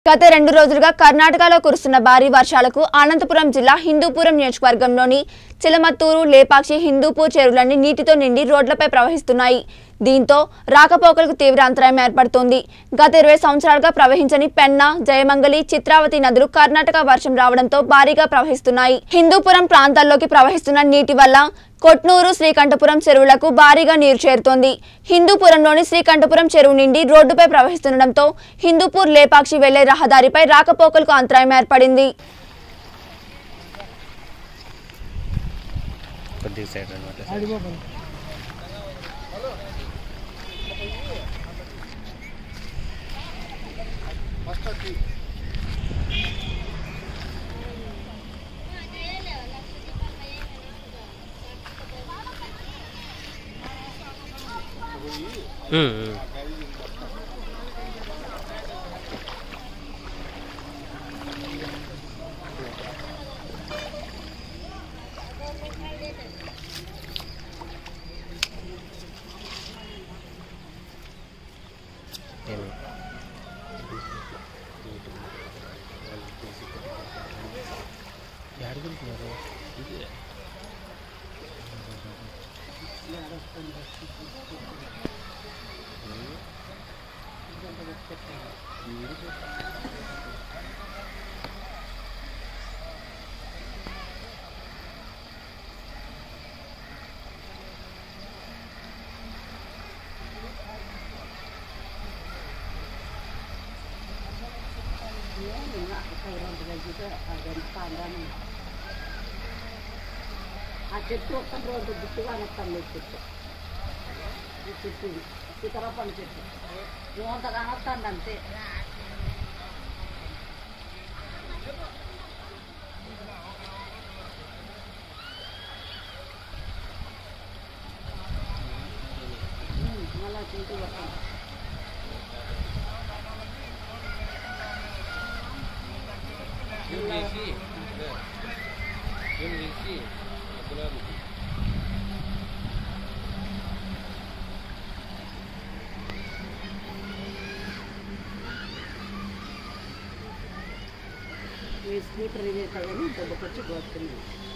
గత 2 రోజులుగా కర్ణాటకలో కురుస్తున్న భారీ వర్షాలకు అనంతపురం జిల్లా హిందూపురం నియోజకవర్గంలోని చిలమత్తూరు, లేపాక్షి, హిందూపూర్ చెరువులన్నీ నీటితో నిండి రోడ్లపై ప్రవహిస్తున్నాయి. దీంతో రాకపోకలకు తీవ్ర అంతరాయం ఏర్పడుతోంది. గత 20 సంవత్సరాలుగా ప్రవహించని పెన్నా, జయమంగళి, చిత్రావతి నదులు కర్ణాటక వర్షం రావడంతో భారీగా ప్రవహిస్తున్నాయి. హిందూపురం ప్రాంతాల్లోకి ప్రవహిస్తున్న నీటి వల్ల కొట్నూరు, శ్రీకంఠపురం చెరువులకు భారీగా నీరు చేరుతోంది. హిందూపురంలోని శ్రీకంఠపురం చెరువు నిండి రోడ్డుపై ప్రవహిస్తుండటంతో హిందూపూర్, లేపాక్షి వెళ్లే రహదారిపై రాకపోకలకు అంతరాయం ఏర్పడింది. ఆ చెట్టు ఒక్క రోజు గుట్టుగా వస్తాను చెట్టు ఈ చెట్టు సీతారాపల్లి చెట్టు ఏమంత కానొస్తాండి అంతే. మళ్ళీ తింటూ వస్తాను స్కూటర్ ఇదే కానీ దెబ్బకొచ్చి పోతున్నాయి.